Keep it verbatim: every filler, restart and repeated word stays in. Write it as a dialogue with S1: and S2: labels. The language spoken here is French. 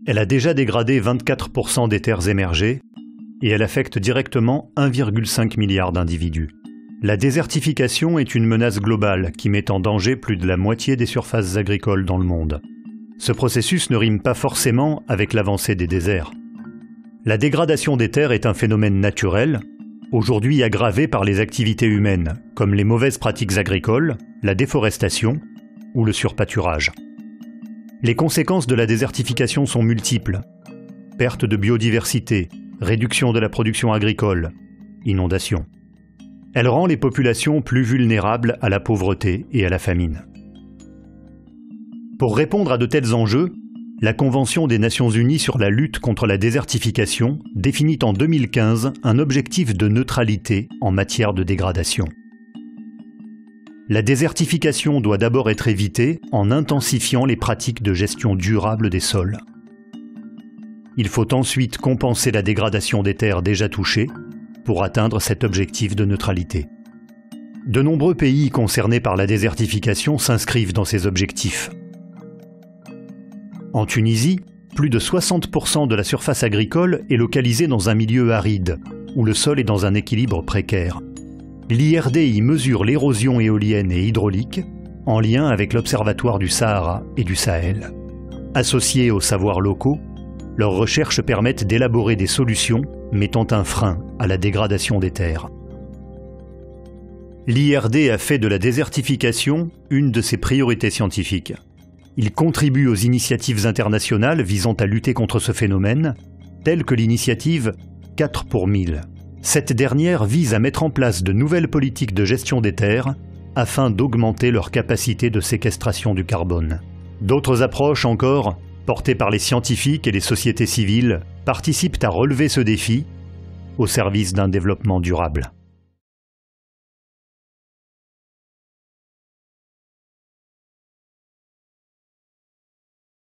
S1: Elle a déjà dégradé vingt-quatre pour cent des terres émergées et elle affecte directement un virgule cinq milliard d'individus. La désertification est une menace globale qui met en danger plus de la moitié des surfaces agricoles dans le monde. Ce processus ne rime pas forcément avec l'avancée des déserts. La dégradation des terres est un phénomène naturel, aujourd'hui aggravé par les activités humaines, comme les mauvaises pratiques agricoles, la déforestation ou le surpâturage. Les conséquences de la désertification sont multiples. Perte de biodiversité, réduction de la production agricole, inondations. Elle rend les populations plus vulnérables à la pauvreté et à la famine. Pour répondre à de tels enjeux, la Convention des Nations Unies sur la lutte contre la désertification définit en deux mille quinze un objectif de neutralité en matière de dégradation. La désertification doit d'abord être évitée en intensifiant les pratiques de gestion durable des sols. Il faut ensuite compenser la dégradation des terres déjà touchées pour atteindre cet objectif de neutralité. De nombreux pays concernés par la désertification s'inscrivent dans ces objectifs. En Tunisie, plus de soixante pour cent de la surface agricole est localisée dans un milieu aride, où le sol est dans un équilibre précaire. L'I R D y mesure l'érosion éolienne et hydraulique, en lien avec l'Observatoire du Sahara et du Sahel. Associés aux savoirs locaux, leurs recherches permettent d'élaborer des solutions mettant un frein à la dégradation des terres. L'I R D a fait de la désertification une de ses priorités scientifiques. Il contribue aux initiatives internationales visant à lutter contre ce phénomène, telles que l'initiative quatre pour mille. Cette dernière vise à mettre en place de nouvelles politiques de gestion des terres afin d'augmenter leur capacité de séquestration du carbone. D'autres approches encore, portées par les scientifiques et les sociétés civiles, participent à relever ce défi au service d'un développement durable.